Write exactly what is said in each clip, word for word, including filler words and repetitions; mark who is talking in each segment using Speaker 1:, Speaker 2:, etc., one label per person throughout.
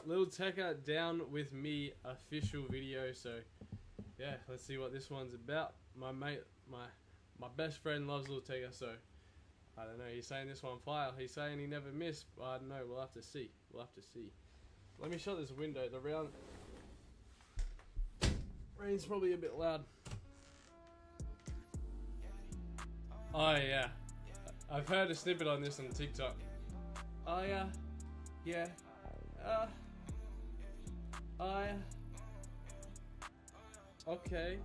Speaker 1: little Tecca down with me official video. So yeah, let's see what this one's about. My mate, my my best friend loves little Tecca, so I don't know. He's saying this one fire. He's saying he never missed. But I don't know. We'll have to see. We'll have to see. Let me shut this window. The round rain's probably a bit loud. Oh yeah, I've heard a snippet on this on TikTok. Oh yeah, yeah, uh, oh yeah, okay,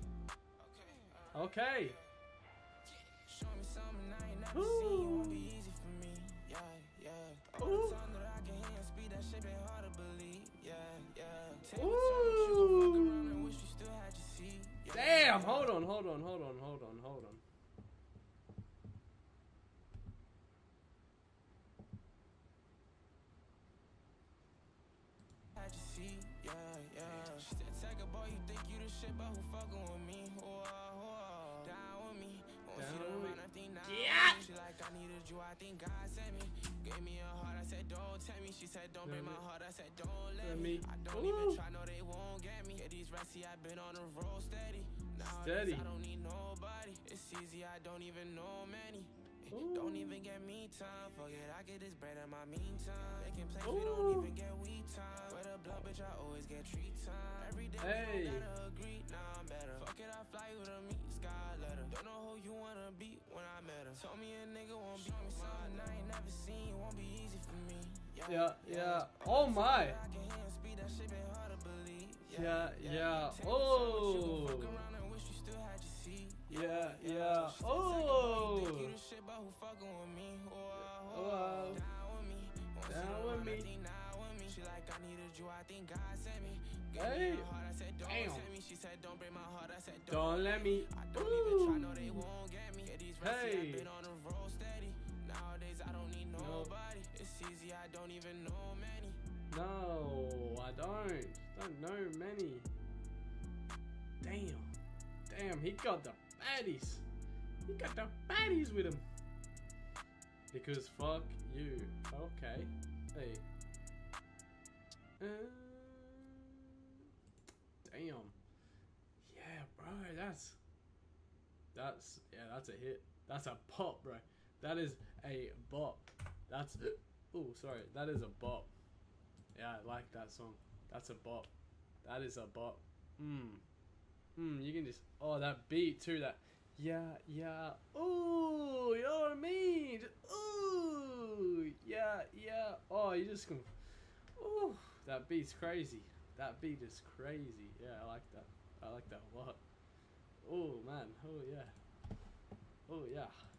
Speaker 1: okay. Ooh. Ooh. Ooh. Damn, hold on, hold on, hold on, hold on, hold on.
Speaker 2: Yeah, yeah. She said, Tecca, boy, you think you the shit, but who fucking with me? Whoa, whoa. Down with me.
Speaker 1: Down with
Speaker 2: me.
Speaker 1: Yeah.
Speaker 2: She like, I needed you, I think God sent me. Gave me a heart, I said, don't tell me. She said, don't break my heart, I said, don't let me. I don't
Speaker 1: Ooh.
Speaker 2: even try, no, they won't get me. Yeah, these resty, I've been on the road steady.
Speaker 1: Steady.
Speaker 2: I don't need nobody. It's easy, I don't even know many.
Speaker 1: Ooh.
Speaker 2: Don't even get me time. Forget I get this bread in my meantime. Making plays, we don't even get we time. With a blunt, bitch, I always get treat time. Every day
Speaker 1: Hey.
Speaker 2: we don't gotta agree. Now I'm better. Fuck it, I fly with a meet sky letter. Don't know who you wanna be when I met her. Told me a nigga won't be me something I ain't never seen. Won't be easy for me.
Speaker 1: Yeah, yeah. yeah. Oh my.
Speaker 2: I can hear speed, that shit been hard to believe.
Speaker 1: Yeah, yeah. Oh. Yeah, yeah. Oh. Oh. Down with me.
Speaker 2: She like, I needed you, I think God sent me.
Speaker 1: Hey.
Speaker 2: Damn. She said, don't break my heart. I said,
Speaker 1: Don't let me.
Speaker 2: I don't even try, no, they won't get me.
Speaker 1: Hey.
Speaker 2: I've been on the road steady. Nowadays, I don't need nobody. It's easy, I don't even know many.
Speaker 1: No, I don't. Don't know many. Damn. Damn, he got the baddies. He got the baddies with him. Because fuck you. Okay. Hey. Uh, damn. Yeah, bro. That's. That's. Yeah, that's a hit. That's a pop, bro. That is a bop. That's. Oh, sorry. That is a bop. Yeah, I like that song. That's a bop. That is a bop. Mmm. Mmm, you can just... Oh, that beat too. That... Yeah, yeah. Ooh, you know what I mean? Just, ooh. Yeah, yeah. Oh, you just can... Ooh, that beat's crazy. That beat is crazy. Yeah, I like that. I like that a lot. Oh, man. Oh, yeah. Oh, yeah.